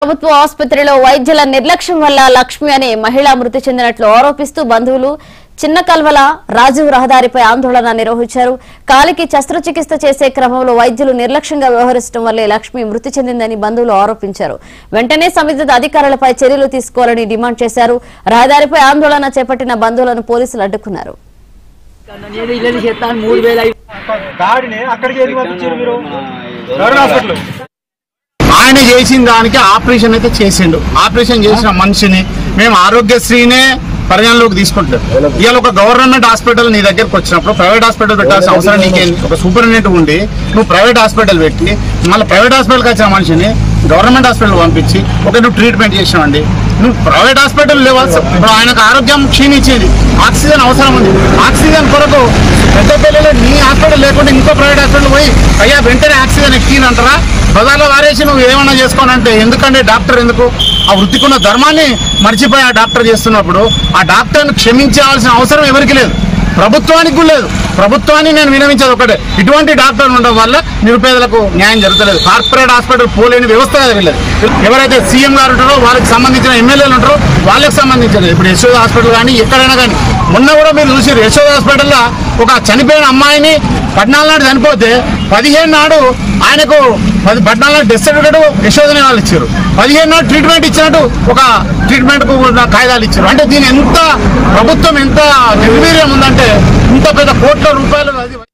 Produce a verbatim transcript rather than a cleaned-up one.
ప్రభుత్వ ఆసుపత్రిలో వైద్యుల నిర్లక్ష్యం వల్ల లక్ష్మి అనే మహిళ మృతి చెందినట్లు ఆరోపిస్తూ బంధువులు చిన్న కల్వల రాజీవ్ రహదారిపై ఆందోళన నిర్వహించారు. కాలికి శస్త్రచికిత్స చేసే క్రమంలో వైద్యులు నిర్లక్ష్యంగా వ్యవహరించడం వల్లే లక్ష్మి మృతి చెందిందని బంధువులు ఆరోపించారు. వెంటనే సంబంధిత అధికారులపై చర్యలు తీసుకోవాలని డిమాండ్ చేశారు. రహదారిపై ఆందోళన చేపట్టిన బంధువులను పోలీసులు అడ్డుకున్నారు. ఆయన చేసిన దానికి ఆపరేషన్ అయితే చేసిండు. ఆపరేషన్ చేసిన మనిషిని మేము ఆరోగ్యశ్రీనే పరిగణలోకి తీసుకుంటాం. ఇవాళ ఒక గవర్నమెంట్ హాస్పిటల్ నీ దగ్గరకు వచ్చినప్పుడు ప్రైవేట్ హాస్పిటల్ పెట్టాల్సిన అవసరం నీకేంది? ఒక సూపరింటెండెంట్ ఉండి నువ్వు ప్రైవేట్ హాస్పిటల్ పెట్టి మళ్ళీ ప్రైవేట్ హాస్పిటల్కి వచ్చిన మనిషిని గవర్నమెంట్ హాస్పిటల్ పంపించి ఒక నువ్వు ట్రీట్మెంట్ చేసినావండి. నువ్వు ప్రైవేట్ హాస్పిటల్ లేవాలి. ఇప్పుడు ఆయనకు ఆరోగ్యం క్షీణించేది, ఆక్సిజన్ అవసరం ఉంది. ఆక్సిజన్ కొరకు పెద్దపల్లిలో నీ హాస్పిటల్ లేకుండా ఇంకో ప్రైవేట్ హాస్పిటల్ పోయి అయ్యా వెంటనే ఆక్సిజన్ ఎక్కినంటారా? బజార్లో వారేసి నువ్వు ఏమన్నా చేసుకోనంటే ఎందుకంటే డాక్టర్ ఎందుకు? ఆ వృత్తికున్న ధర్మాన్ని మర్చిపోయి ఆ డాక్టర్ చేస్తున్నప్పుడు ఆ డాక్టర్ను క్షమించాల్సిన అవసరం ఎవరికి లేదు, ప్రభుత్వానికి కూడా లేదు. ప్రభుత్వాన్ని నేను వినవించేది ఒకటే, ఇటువంటి డాక్టర్లు ఉండడం వల్ల నిరుపేదలకు న్యాయం జరుగుతలేదు. కార్పొరేట్ హాస్పిటల్ పోలేని వ్యవస్థ వెళ్ళలేదు. ఎవరైతే సీఎం గారు ఉంటారో వాళ్ళకి సంబంధించిన ఎమ్మెల్యేలు ఉంటారో వాళ్ళకి సంబంధించినది. ఇప్పుడు యశోద హాస్పిటల్ కానీ ఎక్కడైనా కానీ మొన్న కూడా మీరు చూసారు, యశోద హాస్పిటల్లో ఒక చనిపోయిన అమ్మాయిని పద్నాలుగు నాడు చనిపోతే పదిహేను నాడు ఆయనకు పది పద్నాలుగు నాడు డెత్ సర్టిఫికేట్ యశోదనే వాళ్ళు ఇచ్చారు. పదిహేను నాడు ట్రీట్మెంట్ ఇచ్చినట్టు ఒక ట్రీట్మెంట్కు కాయిదాలు ఇచ్చారు. అంటే దీని ఎంత ప్రభుత్వం ఎంత నిర్వీర్యం ఉందంటే ఇంత పెద్ద కోట్ల రూపాయలు అది